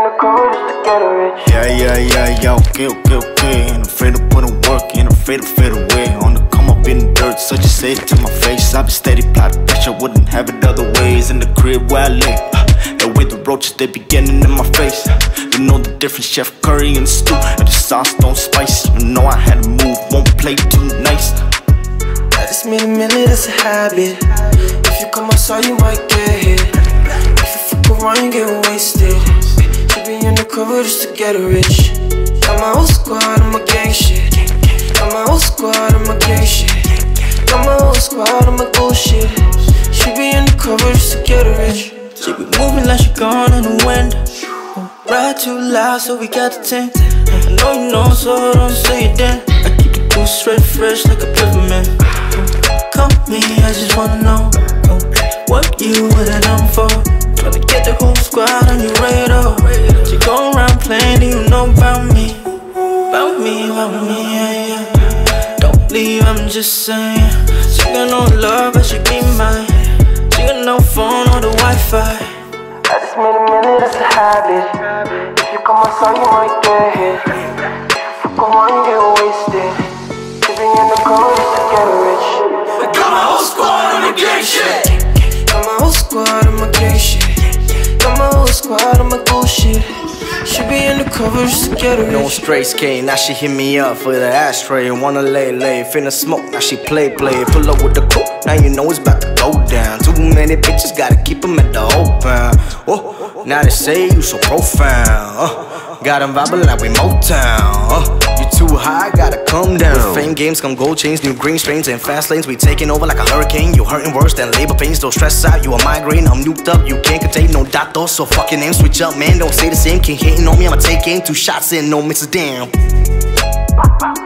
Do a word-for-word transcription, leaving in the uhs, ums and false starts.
undercover just to get rich. Yeah, yeah, yeah, yeah, okay, okay, okay. Ain't afraid to put in work, ain't afraid to fade away. On the come up in the dirt, so just say it to my face. I've been steady plotting, bitch, I wouldn't have it other ways. In the crib where I lay, uh, and with the roaches, they be getting in my face. uh, You know the difference, Chef Curry and the stew, and the sauce don't spice. You know I had to move, won't play too nice. I just made a minute, it's a habit. If you come outside, you might get hit. If you fuck around, you get wasted. Should be undercover just to get rich. Got my whole squad on my gang shit. Got my whole squad on my gang shit. Got my whole squad on my bullshit. Should be undercover just to get rich. She be moving like she gone in the wind. Ride too loud, so we got the tent. I know you know, so don't say it then. I keep the goose straight fresh like a peppermint. Call me, I just wanna know what you with it on for. Tryna get the whole squad on your radar. She go around playing, you know about me. About me, about me, yeah, yeah. Don't leave, I'm just saying. She got no love, but she be mine. She got no phone or the Wi-Fi. I just made a minute, it's a habit. If you come outside, you might get hit. If you fuck around, you get wasted. Should be undercover just to get rich. Got my whole squad on the gang shit. Got my whole squad on my gang shit. Got my whole squad on my bullshit. Should be undercover just to get rich. No straight skate, now she hit me up for the ashtray. Wanna lay, lay, finna smoke, now she play, play. Pull up with the coupe, now you know it's about to go down. Too many bitches, gotta keep them at the open. Oh, now they say you so profound. uh, Got them vibing like we Motown. uh, You too high, gotta come down. With fame games come gold chains, new green strains and fast lanes. We taking over like a hurricane. You hurting worse than labor pains. Don't stress out, you a migraine. I'm nuked up, you can't contain no doctor. So fuck your name, switch up, man. Don't say the same. Can't hating on me, I'ma take aim. Two shots in, no misses, damn.